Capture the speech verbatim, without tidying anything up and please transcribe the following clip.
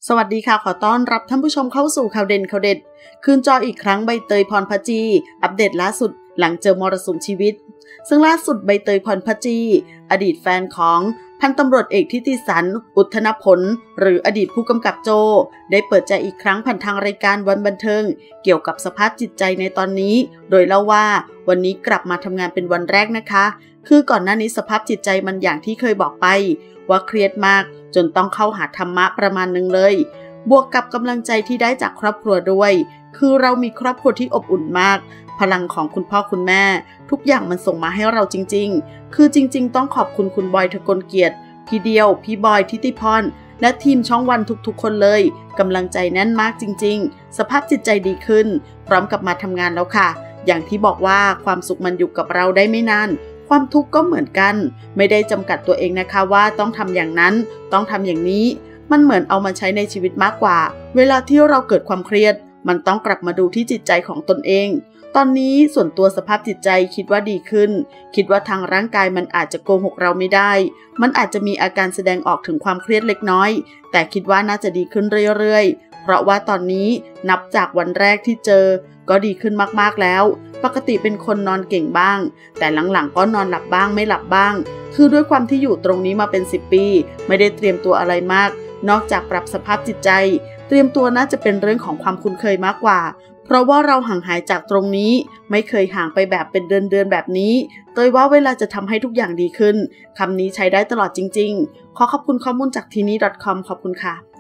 สวัสดีค่ะขอต้อนรับท่านผู้ชมเข้าสู่ข่าวเด่นข่าวเด็ดคืนจออีกครั้งใบเตยพรพจีอัปเดตล่าสุดหลังเจอมรสุมชีวิตซึ่งล่าสุดใบเตยพรพจีอดีตแฟนของพันตำรวจเอกทิติสันอุทธนผลหรืออดีตผู้กำกับโจได้เปิดใจอีกครั้งผ่านทางรายการวันบันเทิงเกี่ยวกับสภาพจิตใจในตอนนี้โดยเล่าว่าวันนี้กลับมาทำงานเป็นวันแรกนะคะคือก่อนหน้านี้สภาพจิตใจมันอย่างที่เคยบอกไปว่าเครียดมากจนต้องเข้าหาธรรมะประมาณนึงเลยบวกกับกำลังใจที่ได้จากครอบครัวด้วยคือเรามีครอบครัวที่อบอุ่นมากพลังของคุณพ่อคุณแม่ทุกอย่างมันส่งมาให้เราจริงๆคือจริงๆต้องขอบคุณคุณบอยทกลเกียรติพี่เดียวพี่บอยทิติพรและทีมช่องวันทุกๆคนเลยกำลังใจแน่นมากจริงๆสภาพจิตใจดีขึ้นพร้อมกับมาทำงานแล้วค่ะอย่างที่บอกว่าความสุขมันอยู่กับเราได้ไม่นานความทุกข์ก็เหมือนกันไม่ได้จำกัดตัวเองนะคะว่าต้องทำอย่างนั้นต้องทำอย่างนี้มันเหมือนเอามาใช้ในชีวิตมากกว่าเวลาที่เราเกิดความเครียดมันต้องกลับมาดูที่จิตใจของตนเองตอนนี้ส่วนตัวสภาพจิตใจคิดว่าดีขึ้นคิดว่าทางร่างกายมันอาจจะโกหกเราไม่ได้มันอาจจะมีอาการแสดงออกถึงความเครียดเล็กน้อยแต่คิดว่าน่าจะดีขึ้นเรื่อยๆเพราะว่าตอนนี้นับจากวันแรกที่เจอก็ดีขึ้นมากๆแล้วปกติเป็นคนนอนเก่งบ้างแต่หลังๆก็นอนหลับบ้างไม่หลับบ้างคือด้วยความที่อยู่ตรงนี้มาเป็นสิบปีไม่ได้เตรียมตัวอะไรมากนอกจากปรับสภาพจิตใจเตรียมตัวน่าจะเป็นเรื่องของความคุ้นเคยมากกว่าเพราะว่าเราห่างหายจากตรงนี้ไม่เคยห่างไปแบบเป็นเดือนๆแบบนี้เตยว่าเวลาจะทำให้ทุกอย่างดีขึ้นคำนี้ใช้ได้ตลอดจริงๆขอขอบคุณข้อมูลจากทีนี้ .com ขอบคุณค่ะ